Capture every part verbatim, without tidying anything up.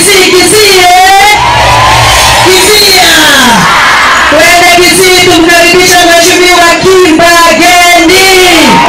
Kisii, Kisii, Kisia. Twende Kisii tumkaribisha Mheshimiwa Kibagendi.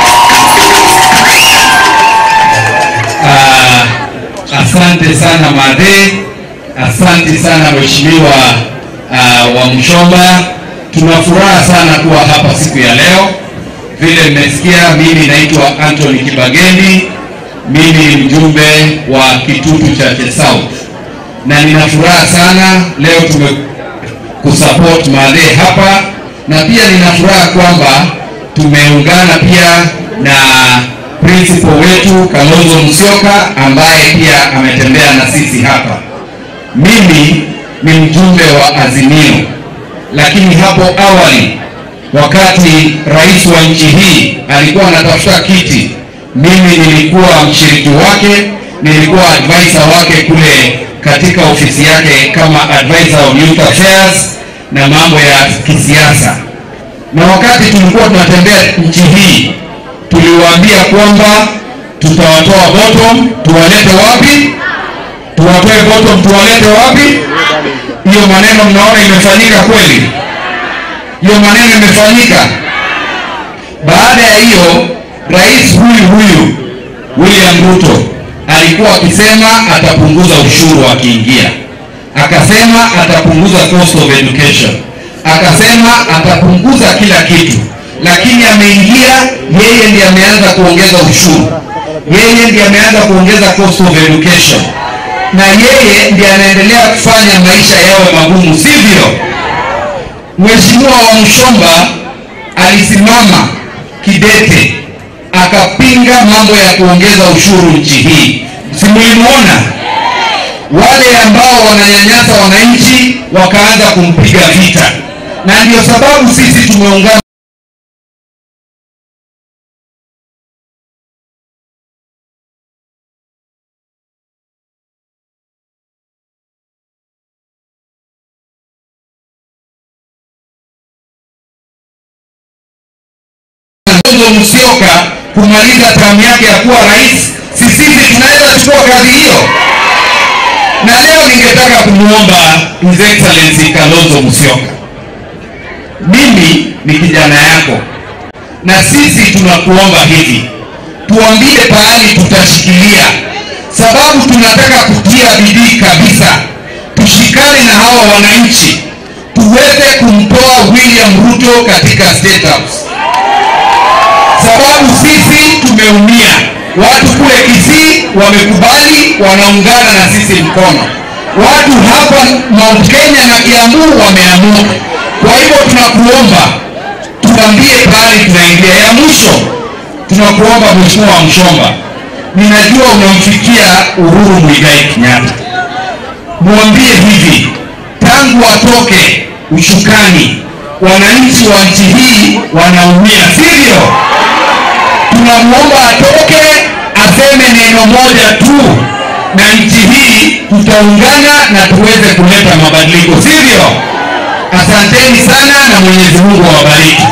Ah, asante sana Madhe, asante sana Mheshimiwa uh, Wamuchomba. Tuna furaha sana kuwa hapa siku ya leo. Vile mmesikia, mimi naitwa Anthony Kibagendi. Mimi mjumbe wa Kitutu Chache South. Na nina furaha sana leo tumekusupport Madhe hapa, na pia nina furaha kwamba tumeungana pia na principal wetu Kalonzo Musyoka ambaye pia ametembea na sisi hapa. Mimi ni mjumbe wa Azimio, lakini hapo awali wakati rais wa nchi hii alikuwa anatafuta kiti, mimi nilikuwa mshiriki wake, nilikuwa advisor wake kule katika ofisi yake kama advisor of youth affairs na mambo ya kisiasa. Na wakati tulikuwa tunatembea nchi hii, tuliwaambia kwamba tutawatoa bottom, tuwalete wapi? Tuwatoe bottom, tuwalete wapi? Hiyo maneno mnaona imefanyika kweli? Hiyo maneno imefanyika. Baada ya hiyo, rais huyu huyu William Ruto alikuwa akisema atapunguza ushuru akiingia, akasema atapunguza cost of education, akasema atapunguza kila kitu, lakini ameingia, yeye ndiye ameanza kuongeza ushuru, yeye ndiye ameanza kuongeza cost of education, na yeye ndiye anaendelea kufanya maisha yawe magumu, sivyo? Mheshimiwa Wamuchomba alisimama kidete akapinga mambo ya kuongeza ushuru nchi hii. Simulimuona wale ambao wananyanyasa wananchi wakaanza kumpiga vita, na ndio sababu sisi tumeungana Musyoka kumaliza term yake ya kuwa rais. Sisi tunaweza chukua kazi hiyo. Na leo ningetaka kumuomba His Excellency Kalonzo Musyoka, mimi ni kijana yako, na sisi tunakuomba hivi, tuambie pahali tutashikilia, sababu tunataka kutia bidii kabisa, tushikane na hawa wananchi, tuweze kumtoa William Ruto katika State House, sababu sisi tumeumia. Watu kule Kisii wamekubali, wanaungana na sisi mkono. Watu hapa Mount Kenya na Kiambu wameamua. Kwa hivyo tunakuomba, tuambie pahali tunaingia. Ya mwisho, tunakuomba Mheshimiwa Wamuchomba, ninajua unamfikia Uhuru Muigai Kenyatta, muambie hivi, tangu atoke ushukani, wananchi wa nchi hii wanaumia, sivyo? Tunamuomba atoke, aseme neno moja tu, na nchi hii tutaungana na tuweze kuleta mabadiliko, sivyo? Asanteni sana na Mwenyezi Mungu awabariki.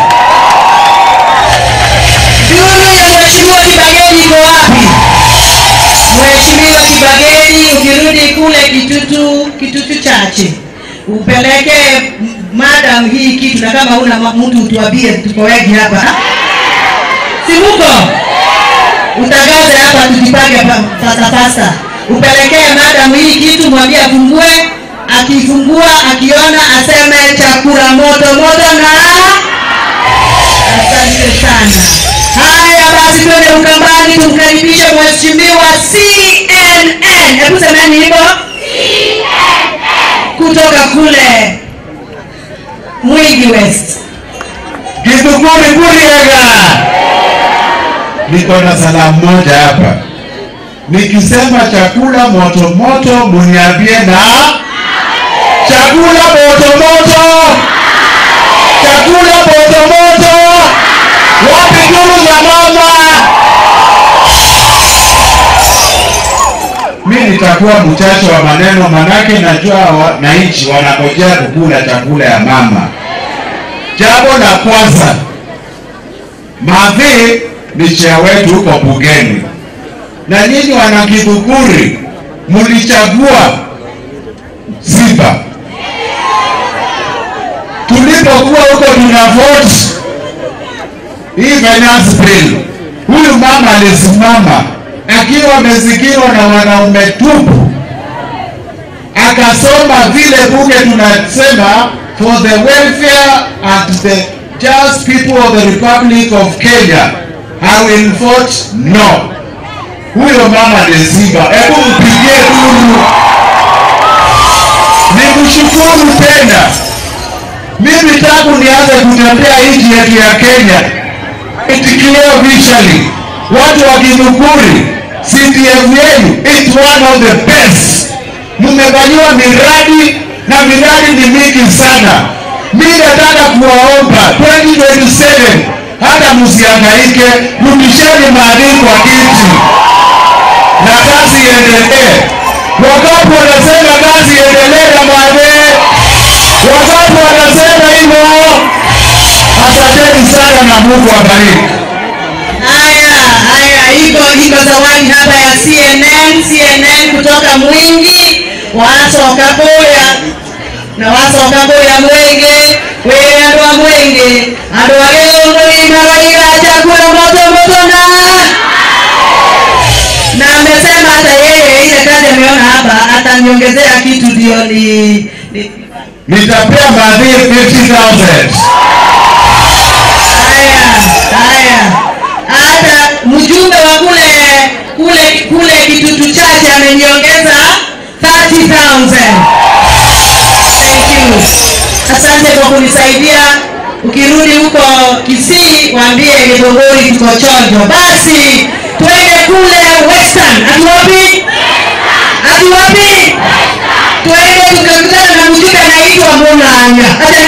Duru ya Mheshimiwa Kibagendi iko wapi? Mheshimiwa Kibagendi, ukirudi kule Kitutu, Kitutu Chache, upeleke madam hii kitu, na kama una mtu utuambie, tuko wengi hapa. Simuko, utangaze hapa, tujipange fasta fasta. Upelekee madam hii kitu, mwambie afungue, akifungua akiona aseme chakula moto moto na asante sana. Haya basi, twende Ukambani tumkaribishe Mheshimiwa C N N. Hebu semeni hivyo, C N N, kutoka kule Mwingi West. Kitukuri kuriega. Niko na salamu moja hapa. Nikisema chakula moto moto, muniambie na chakula moto moto. Chakula moto moto. Wapi duru za mama? Mimi nitakuwa mchache wa maneno, manake najua wananchi wanangojea kukula chakula ya mama. Jambo la kwanza, Madhe ni chea wetu huko bungeni, na nyinyi wana Kibukuri mlichagua aliziba. Tulipokuwa huko tuna vote hii finance bill, huyu mama alisimama akiwa amezingirwa na wanaume tupu, akasoma vile bunge tunasema for the welfare and the just people of the Republic of Kenya, I will vote no. Huyo mama aliziba. Hebu mpigie duru. Nikushukuru tena. Mimi tangu nianze kutembea nchi yetu ya Kenya, itikileo visually, watu wa Kinukuri, C D F yenu, it's one of the best. Mumefanywa miradi na miradi ni mingi sana. Mimi nataka kuwaomba twenty twenty-seven, hata msihangaike, rudisheni maadili kwa kiti na kazi iendelee. Wakati wanasema kazi iendelee na maadili, wakati wanasema hivyo, asanteni sana na Mungu awabariki. Haya, haya, iko iko zawadi hapa ya C N N, C N N kutoka Mwingi, wasoka boya na wasoka boya Mwenge, wewe ndo wa Mwenge, ndo leo ndo inawaida chakula moto moto na na amesema hata yeye ile kazi ameona hapa ataniongezea kitu ndio ni nitapea baadhi fifty thousand. Haya, haya. Hata mjumbe wa kule kule kule Kitutu Chache ameniongeza thirty thousand. Thank you. Asante kwa kunisaidia. Ukirudi huko Kisii waambie Githunguri tuko chonjo. Basi twende kule Western. Ati wapi? Ati wapi? Twende tukakutana na mjumbe anaitwa Munanya.